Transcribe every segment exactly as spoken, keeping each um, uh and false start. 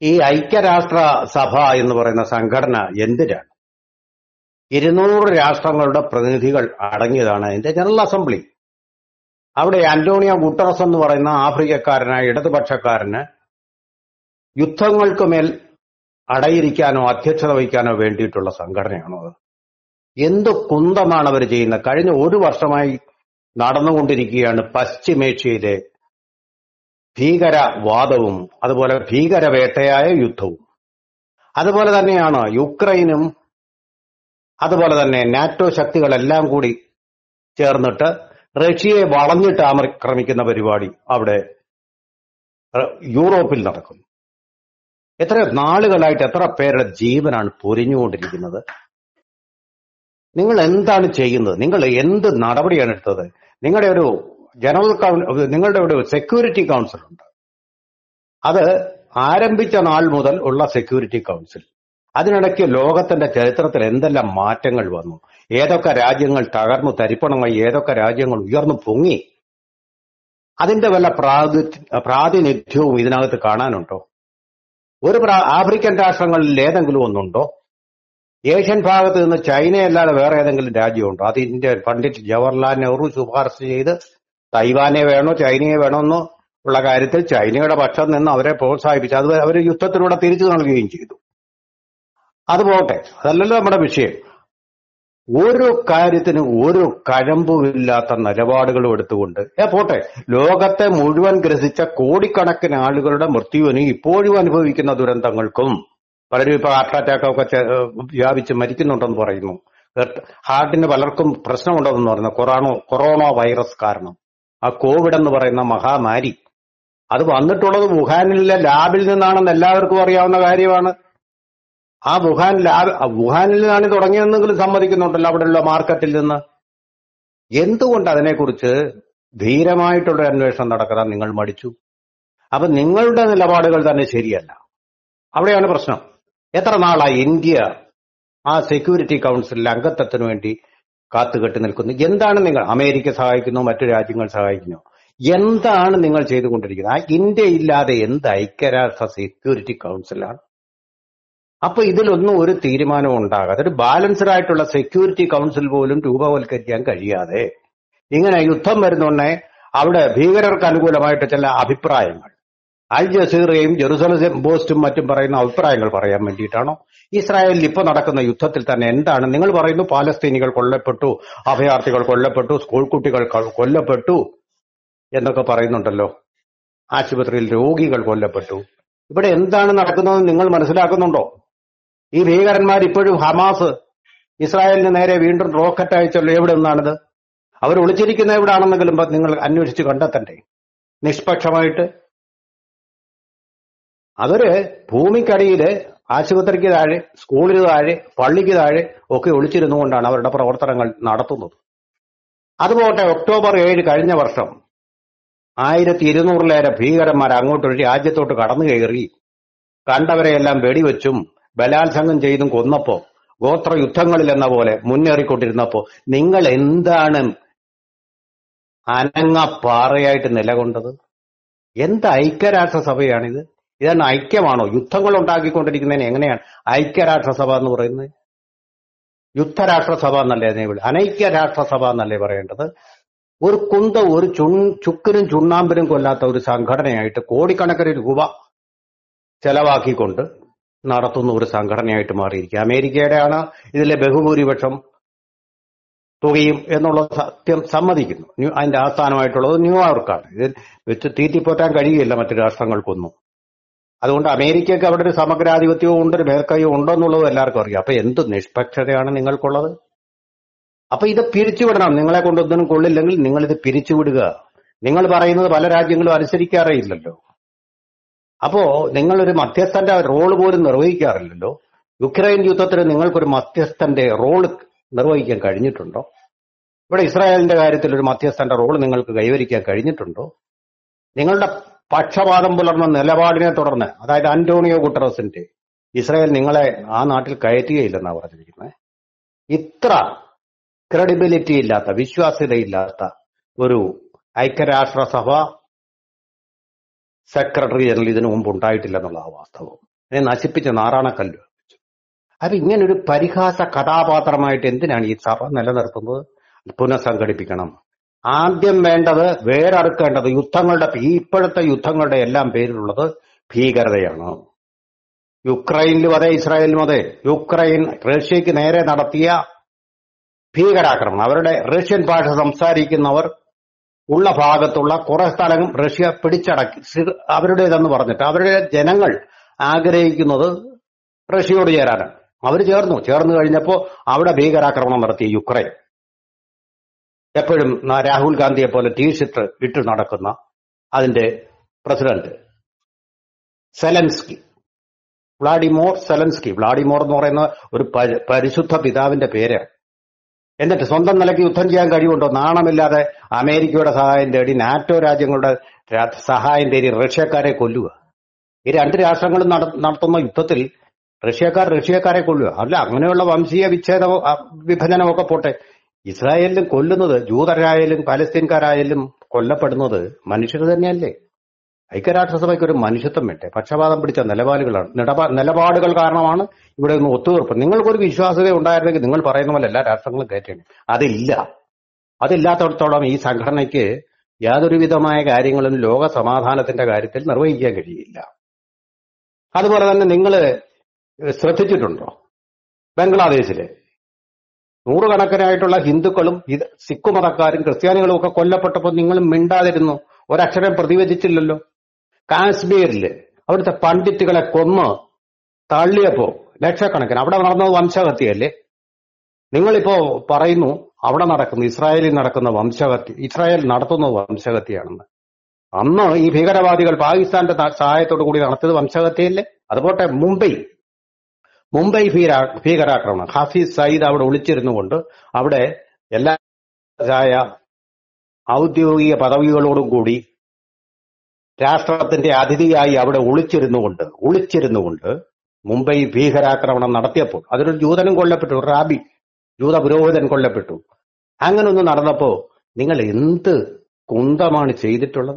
ഈ ഐക്യരാഷ്ട്ര സഭ എന്ന് പറയുന്ന സംഘടന എന്തിനാണ്? ഇരുന്നൂറ് രാഷ്ട്രങ്ങളുടെ പ്രതിനിധികൾ അടങ്ങിയതാണ് അതിന്റെ ജനറൽ അസംബ്ലി. അവിടെ അന്റോണിയോ ഗുട്ടറസ് എന്ന് പറയുന്ന ആഫ്രിക്കക്കാരനായ ഇടതുപക്ഷക്കാരന് യുദ്ധങ്ങൾക്ക് മേൽ അടയിരിക്കാനോ അധ്യക്ഷത വഹിക്കാനോ വേണ്ടിയിട്ടുള്ള സംഘടനയാണോ അത്? എന്ത് കുന്തമാണ് അവർ ചെയ്യുന്നത്? കഴിഞ്ഞ ഒരു വർഷമായി നടന്നുകൊണ്ടിരിക്കുകയാണ് പശ്ചിമേഷ്യയിലെ ഭീകരവാദവും അതുപോലെ ഭീകരവേട്ടയായ യുദ്ധവും. അതുപോലെ തന്നെയാണ് യുക്രൈനും അതുപോലെ തന്നെ നാറ്റോ ശക്തികളെല്ലാം കൂടി ചേർന്നിട്ട് റഷ്യയെ വളഞ്ഞിട്ട് ആക്രമിക്കുന്ന പരിപാടി അവിടെ യൂറോപ്പിൽ നടക്കുന്നു. എത്ര നാളുകളായിട്ട് എത്ര പേരുടെ ജീവനാണ് പൊരിഞ്ഞുകൊണ്ടിരിക്കുന്നത്. നിങ്ങൾ എന്താണ് ചെയ്യുന്നത്? നിങ്ങൾ എന്ത് നടപടിയാണ് എടുത്തത്? നിങ്ങളുടെ ഒരു ജനറൽ കൗൺസിൽ, നിങ്ങളുടെ ഒരു സെക്യൂരിറ്റി കൗൺസിൽ ഉണ്ട്. അത് ആരംഭിച്ച നാൾ മുതൽ ഉള്ള സെക്യൂരിറ്റി കൗൺസിൽ. അതിനിടയ്ക്ക് ലോകത്തിന്റെ ചരിത്രത്തിൽ എന്തെല്ലാം മാറ്റങ്ങൾ വന്നു, ഏതൊക്കെ രാജ്യങ്ങൾ തകർന്നു തരിപ്പണമായി, ഏതൊക്കെ രാജ്യങ്ങൾ ഉയർന്നു പൊങ്ങി, അതിന്റെ വല്ല പ്രാതിനിധ്യവും ഇതിനകത്ത് കാണാനുണ്ടോ? ഒരു ആഫ്രിക്കൻ രാഷ്ട്രങ്ങളിൽ ഏതെങ്കിലും ഒന്നുണ്ടോ? ഏഷ്യൻ ഭാഗത്ത് നിന്ന് ചൈനയല്ലാതെ വേറെ ഏതെങ്കിലും രാജ്യമുണ്ടോ? അത് ഇന്ത്യ പണ്ഡിറ്റ് ജവഹർലാൽ നെഹ്റു ശുപാർശ ചെയ്ത് തൈവാനെ വേണോ ചൈനയെ വേണമെന്നോ ഉള്ള കാര്യത്തിൽ ചൈനയുടെ പക്ഷം നിന്ന് അവരെ പ്രോത്സാഹിപ്പിച്ചു. അത് അവർ യുദ്ധത്തിലൂടെ തിരിച്ചു നൽകുകയും ചെയ്തു. അത് പോട്ടെ, അതല്ലല്ലോ നമ്മുടെ വിഷയം. ഒരു കാര്യത്തിന് ഒരു കഴമ്പുമില്ലാത്ത നിലപാടുകളും എടുത്തുകൊണ്ട് ഏ പോട്ടെ, ലോകത്തെ മുഴുവൻ ഗ്രസിച്ച കോടിക്കണക്കിന് ആളുകളുടെ മൃത്യുവിനും ഇപ്പോഴും അനുഭവിക്കുന്ന ദുരന്തങ്ങൾക്കും, പലരും ഇപ്പൊ ഹാർട്ട് അറ്റാക്കൊക്കെ വ്യാപിച്ച് മരിക്കുന്നുണ്ടെന്ന് പറയുന്നു, ഹാർട്ടിന് പലർക്കും പ്രശ്നമുണ്ടെന്ന് പറയുന്നു കൊറോണ കൊറോണ വൈറസ് കാരണം. ആ കോവിഡ് എന്ന് പറയുന്ന മഹാമാരി അത് വന്നിട്ടുള്ളത് വുഹാനിലെ ലാബിൽ നിന്നാണെന്ന് എല്ലാവർക്കും അറിയാവുന്ന കാര്യമാണ്. ആ വുഹാൻ ലാബ് വുഹാനിൽ നിന്നാണ് തുടങ്ങിയതെന്നെങ്കിലും സമ്മതിക്കുന്നുണ്ടല്ലോ അവിടെയുള്ള മാർക്കറ്റിൽ നിന്ന്. എന്തുകൊണ്ട് അതിനെക്കുറിച്ച് ധീരമായിട്ടുള്ള അന്വേഷണം നടക്കാൻ നിങ്ങൾ മടിച്ചു? അപ്പൊ നിങ്ങളുടെ നിലപാടുകൾ തന്നെ ശരിയല്ല. അവിടെയാണ് പ്രശ്നം. എത്ര നാളായി ഇന്ത്യ ആ സെക്യൂരിറ്റി കൗൺസിലിൽ അംഗത്വത്തിന് വേണ്ടി കാത്തുകെട്ടി നിൽക്കുന്നു? എന്താണ് നിങ്ങൾ? അമേരിക്ക സഹായിക്കുന്നു, മറ്റു രാജ്യങ്ങൾ സഹായിക്കുന്നു. എന്താണ് നിങ്ങൾ ചെയ്തുകൊണ്ടിരിക്കുന്നത്? ആ ഇന്ത്യ ഇല്ലാതെ എന്ത് ഐക്യരാഷ്ട്ര സെക്യൂരിറ്റി കൗൺസിലാണ്? അപ്പൊ ഇതിലൊന്നും ഒരു തീരുമാനവും ഉണ്ടാകാതെ ഒരു ബാലൻസ്ഡ് ആയിട്ടുള്ള സെക്യൂരിറ്റി കൗൺസിൽ പോലും രൂപവൽക്കരിക്കാൻ കഴിയാതെ ഇങ്ങനെ യുദ്ധം വരുന്നുണ്ടേ അവിടെ ഭീകരർക്ക് അനുകൂലമായിട്ട് ചില അഭിപ്രായങ്ങൾ, അൽ ജസീറയും ജെറുസലം പോസ്റ്റും മറ്റും പറയുന്ന അഭിപ്രായങ്ങൾ പറയാൻ വേണ്ടിയിട്ടാണോ? ഇസ്രായേലിൽ ഇപ്പൊ നടക്കുന്ന യുദ്ധത്തിൽ തന്നെ എന്താണ് നിങ്ങൾ പറയുന്നു? പാലസ്തീനികൾ കൊല്ലപ്പെട്ടു, അഭയാർത്ഥികൾ കൊല്ലപ്പെട്ടു, സ്കൂൾ കുട്ടികൾ കൊല്ലപ്പെട്ടു എന്നൊക്കെ പറയുന്നുണ്ടല്ലോ. ആശുപത്രിയിൽ രോഗികൾ കൊല്ലപ്പെട്ടു. ഇവിടെ എന്താണ് നടക്കുന്നതെന്ന് നിങ്ങൾ മനസ്സിലാക്കുന്നുണ്ടോ? ഈ ഭീകരന്മാർ ഇപ്പോഴും ഹമാസ് ഇസ്രായേലിന് നേരെ വീണ്ടും റോക്കറ്റ് അയച്ചല്ലോ. എവിടെ നിന്നാണിത്? അവർ ഒളിച്ചിരിക്കുന്ന എവിടെയാണെന്നെങ്കിലും നിങ്ങൾ അന്വേഷിച്ച് കണ്ടെത്തണ്ടേ നിഷ്പക്ഷമായിട്ട്? അവര് ഭൂമിക്കടിയില് ആശുപത്രിക്ക് താഴെ, സ്കൂളിന് താഴെ, പള്ളിക്ക് താഴെ ഒക്കെ ഒളിച്ചിരുന്നുകൊണ്ടാണ് അവരുടെ പ്രവർത്തനങ്ങൾ നടത്തുന്നത്. അതുപോട്ടെ, ഒക്ടോബർ ഏഴ് കഴിഞ്ഞ വർഷം ആയിരത്തി ഇരുന്നൂറിലേറെ ഭീകരന്മാർ അങ്ങോട്ടൊരു രാജ്യത്തോട്ട് കടന്നു കയറി കണ്ടവരെയെല്ലാം വെടിവെച്ചും ബലാത്സംഗം ചെയ്തും കൊന്നപ്പോ, ഗോത്ര യുദ്ധങ്ങളിൽ എന്ന പോലെ മുന്നേറിക്കൊണ്ടിരുന്നപ്പോ നിങ്ങൾ എന്താണ് അനങ്ങപ്പാറയായിട്ട് നിലകൊണ്ടത്? എന്ത് ഐക്യരാഷ്ട്രസഭയാണിത്? ഇതാണ് ഐക്യമാണോ? യുദ്ധങ്ങൾ ഉണ്ടാക്കിക്കൊണ്ടിരിക്കുന്നതിന് എങ്ങനെയാണ് ഐക്യരാഷ്ട്രസഭ എന്ന് പറയുന്നത്? യുദ്ധരാഷ്ട്രസഭ എന്നല്ലേ അതിനെ വിളി, അനൈക്യരാഷ്ട്രസഭ എന്നല്ലേ പറയേണ്ടത്? ഒരു കുന്ത ഒരു ചു ചുക്കിനും ചുണ്ണാമ്പിനും കൊല്ലാത്ത ഒരു സംഘടനയായിട്ട് കോടിക്കണക്കിന് രൂപ ചെലവാക്കിക്കൊണ്ട് നടത്തുന്ന ഒരു സംഘടനയായിട്ട് മാറിയിരിക്കുക. അമേരിക്കയുടെയാണ് ഇതിലെ ബഹുഭൂരിപക്ഷം തുകയും എന്നുള്ള സത്യം സമ്മതിക്കുന്നു. അതിന്റെ ആസ്ഥാനമായിട്ടുള്ളത് ന്യൂയോർക്കാണ്. ഇതിൽ വെച്ച് തീറ്റിപ്പോറ്റാൻ കഴിയില്ല മറ്റു രാഷ്ട്രങ്ങൾക്കൊന്നും. അതുകൊണ്ട് അമേരിക്കയ്ക്ക് അവിടെ ഒരു സമഗ്രാധിപത്യവും ഉണ്ട്, ഒരു മേൽക്കൈയും ഉണ്ടെന്നുള്ളതും എല്ലാവർക്കും അറിയാം. അപ്പൊ എന്ത് നിഷ്പക്ഷതയാണ് നിങ്ങൾക്കുള്ളത്? അപ്പൊ ഇത് പിരിച്ചുവിടണം. നിങ്ങളെ കൊണ്ടൊന്നിനും കൊള്ളില്ലെങ്കിൽ നിങ്ങൾ ഇത് പിരിച്ചുവിടുക. നിങ്ങൾ പറയുന്നത് പല രാജ്യങ്ങളും അനുസരിക്കാറേ ഇല്ലല്ലോ. അപ്പോ നിങ്ങളൊരു മധ്യസ്ഥന്റെ റോള് പോലും നിർവഹിക്കാറില്ലല്ലോ. യുക്രൈൻ യുദ്ധത്തിന് നിങ്ങൾക്കൊരു മധ്യസ്ഥന്റെ റോള് നിർവഹിക്കാൻ കഴിഞ്ഞിട്ടുണ്ടോ? ഇവിടെ ഇസ്രായേലിന്റെ കാര്യത്തിൽ ഒരു മധ്യസ്ഥന്റെ റോള് നിങ്ങൾക്ക് കൈവരിക്കാൻ കഴിഞ്ഞിട്ടുണ്ടോ? നിങ്ങളുടെ പക്ഷപാതം പുലർന്ന നിലപാടിനെ തുടർന്ന്, അതായത് അന്റോണിയോ ഗുട്ടറസിന്റെ ഇസ്രായേൽ നിങ്ങളെ ആ നാട്ടിൽ കയറ്റുകയില്ലെന്നാണ് പറഞ്ഞിരിക്കുന്നത്. ഇത്ര ക്രെഡിബിലിറ്റി ഇല്ലാത്ത, വിശ്വാസ്യതയില്ലാത്ത ഒരു ഐക്യരാഷ്ട്രസഭ സെക്രട്ടറി ജനറൽ ഇതിനു മുമ്പ് ഉണ്ടായിട്ടില്ലെന്നുള്ള വാസ്തവം. ഇതിനെ നശിപ്പിച്ച നാറാണക്കല്ല്. അപ്പൊ ഇങ്ങനൊരു പരിഹാസ കഥാപാത്രമായിട്ട് എന്തിനാണ് ഈ സഭ നിലനിർത്തുന്നത്? പുനഃസംഘടിപ്പിക്കണം. ആദ്യം വേണ്ടത്, വേററുക്കേണ്ടത് യുദ്ധങ്ങളുടെ, ഈ ഇപ്പോഴത്തെ യുദ്ധങ്ങളുടെ എല്ലാം പേരിലുള്ളത് ഭീകരതയാണ്. യുക്രൈനിലും അതെ, ഇസ്രായേലിലും അതെ. യുക്രൈൻ റഷ്യക്ക് നേരെ നടത്തിയ ഭീകരാക്രമണം, അവരുടെ റഷ്യൻ ഭാഷ സംസാരിക്കുന്നവർ ഉള്ള ഭാഗത്തുള്ള കുറെ സ്ഥലം റഷ്യ പിടിച്ചടക്കി, സി- അവരുടേതെന്ന് പറഞ്ഞിട്ട് അവരുടെ ജനങ്ങൾ ആഗ്രഹിക്കുന്നത് റഷ്യയോട് ചേരാനാണ്. അവർ ചേർന്നു. ചേർന്ന് കഴിഞ്ഞപ്പോ അവിടെ ഭീകരാക്രമണം നടത്തിയ യുക്രൈൻ, എപ്പോഴും ന- രാഹുൽ ഗാന്ധിയെ പോലെ ടീഷർട്ട് ഇട്ട് നടക്കുന്ന അതിന്റെ president Zelensky, Vladimir Zelensky, Vladimir എന്ന് പറയുന്ന ഒരു പരി- പരിശുദ്ധ പിതാവിന്റെ പേര്. എന്നിട്ട് സ്വന്തം നിലയ്ക്ക് യുദ്ധം ചെയ്യാൻ കഴിവുണ്ടോ? നാണമില്ലാതെ അമേരിക്കയുടെ സഹായം തേടി, നാറ്റോ രാജ്യങ്ങളുടെ രാ- സഹായം തേടി റഷ്യക്കാരെ കൊല്ലുക. ഈ രണ്ട് രാഷ്ട്രങ്ങളും നട- നടത്തുന്ന യുദ്ധത്തിൽ റഷ്യക്കാർ റഷ്യക്കാരെ കൊല്ലുക. അല്ല, അങ്ങനെയുള്ള വംശീയ വിച്ഛേദമോ അ, വിഭജനമൊക്കെ പോട്ടെ, ഇസ്രായേലിലും കൊല്ലുന്നത്, ജൂതരായാലും പാലസ്തീൻകാരായാലും കൊല്ലപ്പെടുന്നത് മനുഷ്യർ തന്നെയല്ലേ? ഐക്യരാഷ്ട്രസഭയ്ക്ക് ഒരു മനുഷ്യത്വം വേണ്ടേ? പക്ഷപാതം പിടിച്ച നിലപാടുകളാണ് നിലപാ- നിലപാടുകൾ കാരണമാണ് ഇവിടെ ഒന്ന് ഒത്തുതീർപ്പ്. നിങ്ങൾക്കൊരു വിശ്വാസ്യത ഉണ്ടായിരുന്നെങ്കിൽ നിങ്ങൾ പറയുന്ന പോലെ എല്ലാ രാഷ്ട്രങ്ങളും കയറ്റേണ്ടി. അതില്ല. അതില്ലാത്തടത്തോളം ഈ സംഘടനയ്ക്ക് യാതൊരു വിധമായ കാര്യങ്ങളും ലോക സമാധാനത്തിന്റെ കാര്യത്തിൽ നിർവഹിക്കാൻ കഴിയില്ല. അതുപോലെ തന്നെ നിങ്ങൾ ശ്രദ്ധിച്ചിട്ടുണ്ടോ, ബംഗ്ലാദേശില് നൂറുകണക്കിനായിട്ടുള്ള ഹിന്ദുക്കളും ഇത് സിഖ് മതക്കാരും ക്രിസ്ത്യാനികളും ഒക്കെ കൊല്ലപ്പെട്ടപ്പോൾ നിങ്ങൾ മിണ്ടാതിരുന്നു, ഒരക്ഷരം പ്രതിവചിച്ചില്ലല്ലോ. കാശ്മീരില് അവിടുത്തെ പണ്ഡിറ്റുകളെ കൊന്ന് തള്ളിയപ്പോ ലക്ഷക്കണക്കിന്, അവിടെ നടന്നത് വംശഹത്യയല്ലേ? നിങ്ങളിപ്പോ പറയുന്നു അവിടെ നടക്കുന്ന, ഇസ്രായേലിൽ നടക്കുന്ന വംശഹത്യ, ഇസ്രായേൽ നടത്തുന്നത് വംശഹത്യയാണെന്ന്. അന്ന് ഈ ഭീകരവാദികൾ പാകിസ്ഥാന്റെ ത- സഹായത്തോടു കൂടി നടത്തിയത് വംശഹത്യയല്ലേ? അതുപോട്ടെ, മുംബൈ മുംബൈ ഭീകരാ ഭീകരാക്രമണം, ഹാഫിസ് സയ്യിദ് അവിടെ ഒളിച്ചിരുന്നുകൊണ്ട് അവിടെ എല്ലാ ഔദ്യോഗിക പദവികളോടും കൂടി രാഷ്ട്രത്തിന്റെ അതിഥിയായി അവിടെ ഒളിച്ചിരുന്നുകൊണ്ട് ഒളിച്ചിരുന്നുകൊണ്ട് മുംബൈ ഭീകരാക്രമണം നടത്തിയപ്പോൾ അതിലൊരു ജൂതനും കൊല്ലപ്പെട്ടു, ഒരു റാബി, ജൂത പുരോഹിതൻ കൊല്ലപ്പെട്ടു. അങ്ങനെ ഒന്ന് നടന്നപ്പോ നിങ്ങൾ എന്ത് കുന്തമാണ് ചെയ്തിട്ടുള്ളത്?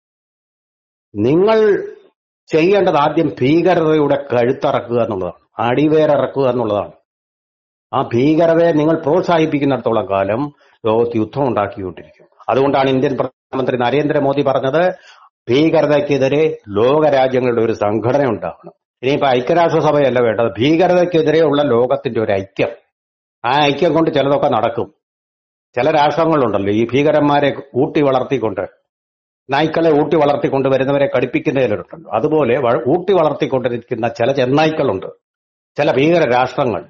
നിങ്ങൾ ചെയ്യേണ്ടത് ആദ്യം ഭീകരതയുടെ കഴുത്തറക്കുക എന്നുള്ളതാണ്, അടിവേറിറക്കുക എന്നുള്ളതാണ്. ആ ഭീകരതയെ നിങ്ങൾ പ്രോത്സാഹിപ്പിക്കുന്നിടത്തോളം കാലം ലോകത്ത് യുദ്ധം ഉണ്ടാക്കിക്കൊണ്ടിരിക്കും. അതുകൊണ്ടാണ് ഇന്ത്യൻ പ്രധാനമന്ത്രി നരേന്ദ്രമോദി പറഞ്ഞത് ഭീകരതയ്ക്കെതിരെ ലോകരാജ്യങ്ങളുടെ ഒരു സംഘടന ഉണ്ടാകണം. ഇനിയിപ്പോ ഐക്യരാഷ്ട്രസഭയല്ല വേണ്ടത്, ഭീകരതയ്ക്കെതിരെയുള്ള ലോകത്തിന്റെ ഒരു ഐക്യം. ആ ഐക്യം കൊണ്ട് ചിലതൊക്കെ നടക്കും. ചില രാഷ്ട്രങ്ങളുണ്ടല്ലോ ഈ ഭീകരന്മാരെ ഊട്ടി വളർത്തിക്കൊണ്ട്, നായ്ക്കളെ ഊട്ടി വളർത്തിക്കൊണ്ട് വരുന്നവരെ കടിപ്പിക്കുന്നതിലുണ്ടല്ലോ, അതുപോലെ വ- ഊട്ടി വളർത്തിക്കൊണ്ടിരിക്കുന്ന ചില ചെന്നായ്ക്കളുണ്ട്, ചില ഭീകര രാഷ്ട്രങ്ങൾ,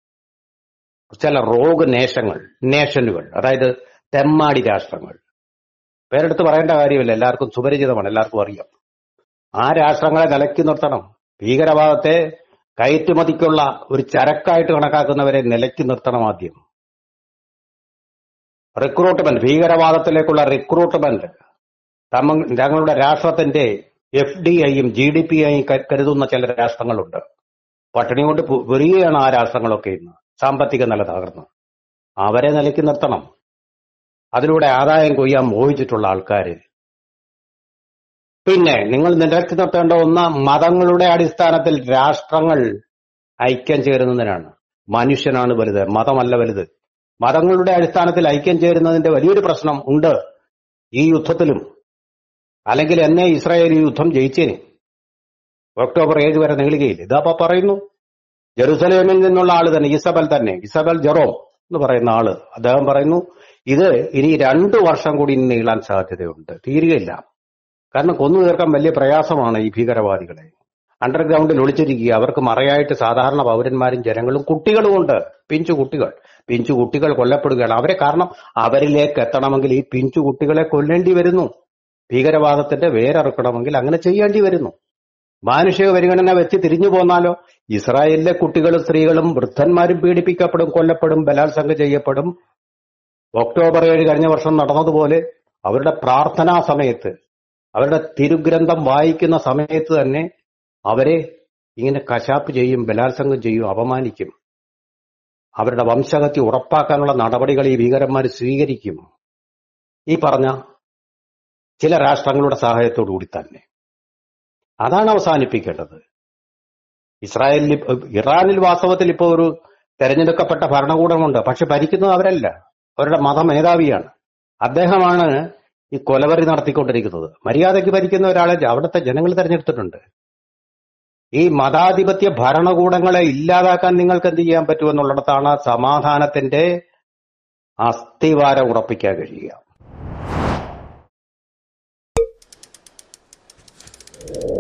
ചില റോഗ് നേഷങ്ങൾ നേഷനുകൾ അതായത് തെമ്മാടി രാഷ്ട്രങ്ങൾ. പേരെടുത്ത് പറയേണ്ട കാര്യമില്ല, എല്ലാവർക്കും സുപരിചിതമാണ്, എല്ലാവർക്കും അറിയാം. ആ രാഷ്ട്രങ്ങളെ നിലയ്ക്ക് നിർത്തണം. ഭീകരവാദത്തെ കയറ്റുമതിക്കുള്ള ഒരു ചരക്കായിട്ട് കണക്കാക്കുന്നവരെ നിലയ്ക്ക് നിർത്തണം. ആദ്യം റിക്രൂട്ട്മെന്റ്, ഭീകരവാദത്തിലേക്കുള്ള റിക്രൂട്ട്മെന്റ് തമ്മ തങ്ങളുടെ രാഷ്ട്രത്തിന്റെ എഫ് ഡി ഐയും ജി ഡി പി ഐയും കരുതുന്ന ചില രാഷ്ട്രങ്ങളുണ്ട്. പട്ടിണി കൊണ്ട് പു- വരികയാണ് ആ രാഷ്ട്രങ്ങളൊക്കെ ഇന്ന്, സാമ്പത്തിക നില തകർന്ന്. അവരെ നിലയ്ക്ക് നിർത്തണം. അതിലൂടെ ആദായം കൊയ്യാൻ മോഹിച്ചിട്ടുള്ള ആൾക്കാര്. പിന്നെ നിങ്ങൾ നിലയ്ക്ക് നിർത്തേണ്ട ഒന്ന്, മതങ്ങളുടെ അടിസ്ഥാനത്തിൽ രാഷ്ട്രങ്ങൾ ഐക്യം ചേരുന്നതിനാണ്. മനുഷ്യനാണ് വലുത്, മതമല്ല വലുത്. മതങ്ങളുടെ അടിസ്ഥാനത്തിൽ ഐക്യം ചേരുന്നതിന്റെ വലിയൊരു പ്രശ്നം ഉണ്ട് ഈ യുദ്ധത്തിലും. അല്ലെങ്കിൽ എന്നെ ഇസ്രായേൽ ഈ യുദ്ധം ജയിച്ചേനെ, ഒക്ടോബർ ഏഴ് വരെ നീളുകയില്ല. ഇതാപ്പ പറയുന്നു, ജെറുസലേമിൽ നിന്നുള്ള ആള് തന്നെ, ഇസബൽ തന്നെ, ഇസബൽ ജെറോം എന്ന് പറയുന്ന ആള്, അദ്ദേഹം പറയുന്നു ഇത് ഇനി രണ്ടു വർഷം കൂടി ഇനി നീളാൻ സാധ്യതയുണ്ട്, തീരുകയില്ല. കാരണം കൊന്നു തീർക്കാൻ വലിയ പ്രയാസമാണ് ഈ ഭീകരവാദികളെ. അണ്ടർഗ്രൗണ്ടിൽ ഒളിച്ചിരിക്കുക, അവർക്ക് മറയായിട്ട് സാധാരണ പൗരന്മാരും ജനങ്ങളും കുട്ടികളുമുണ്ട്, പിഞ്ചു കുട്ടികൾ. പിഞ്ചു കുട്ടികൾ കൊല്ലപ്പെടുകയാണ്. അവരെ കാരണം അവരിലേക്ക് എത്തണമെങ്കിൽ ഈ പിഞ്ചു കുട്ടികളെ കൊല്ലേണ്ടി വരുന്നു. ഭീകരവാദത്തിന്റെ വേരറുക്കണമെങ്കിൽ അങ്ങനെ ചെയ്യേണ്ടി വരുന്നു. മാനുഷിക പരിഗണന വെച്ച് തിരിഞ്ഞു പോന്നാലോ, ഇസ്രായേലിലെ കുട്ടികളും സ്ത്രീകളും വൃദ്ധന്മാരും പീഡിപ്പിക്കപ്പെടും, കൊല്ലപ്പെടും, ബലാത്സംഗം ചെയ്യപ്പെടും. ഒക്ടോബർ ഏഴ് കഴിഞ്ഞ വർഷം നടന്നതുപോലെ അവരുടെ പ്രാർത്ഥനാ സമയത്ത്, അവരുടെ തിരുഗ്രന്ഥം വായിക്കുന്ന സമയത്ത് തന്നെ അവരെ ഇങ്ങനെ കശാപ്പ് ചെയ്യും, ബലാത്സംഗം ചെയ്യും, അപമാനിക്കും. അവരുടെ വംശഹത്യ ഉറപ്പാക്കാനുള്ള നടപടികൾ ഈ ഭീകരന്മാർ സ്വീകരിക്കും. ഈ പറഞ്ഞ ചില രാഷ്ട്രങ്ങളുടെ സഹായത്തോടു കൂടി തന്നെ. അതാണ് അവസാനിപ്പിക്കേണ്ടത്. ഇസ്രായേലിൽ ഇപ്പ- ഇറാനിൽ വാസ്തവത്തിൽ ഇപ്പോൾ ഒരു തെരഞ്ഞെടുക്കപ്പെട്ട ഭരണകൂടമുണ്ട്, പക്ഷെ ഭരിക്കുന്നത് അവരല്ല, അവരുടെ മത മേധാവിയാണ്. അദ്ദേഹമാണ് ഈ കൊലവറി നടത്തിക്കൊണ്ടിരിക്കുന്നത്. മര്യാദയ്ക്ക് ഭരിക്കുന്ന ഒരാളെ അവിടുത്തെ ജനങ്ങൾ തെരഞ്ഞെടുത്തിട്ടുണ്ട്. ഈ മതാധിപത്യ ഭരണകൂടങ്ങളെ ഇല്ലാതാക്കാൻ നിങ്ങൾക്ക് എന്ത് ചെയ്യാൻ പറ്റുമെന്നുള്ളിടത്താണ് സമാധാനത്തിന്റെ അസ്ഥിവാരം ഉറപ്പിക്കാൻ കഴിയുക.